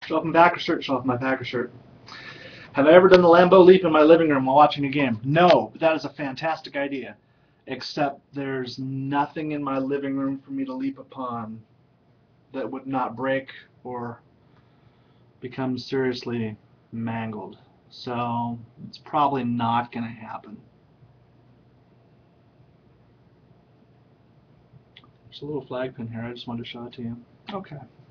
Show off my Packer shirt. Show off my Packer shirt. Have I ever done the Lambeau leap in my living room while watching a game? No, but that is a fantastic idea. Except there's nothing in my living room for me to leap upon that would not break or become seriously mangled. So it's probably not going to happen. There's a little flag pin here. I just wanted to show it to you. Okay.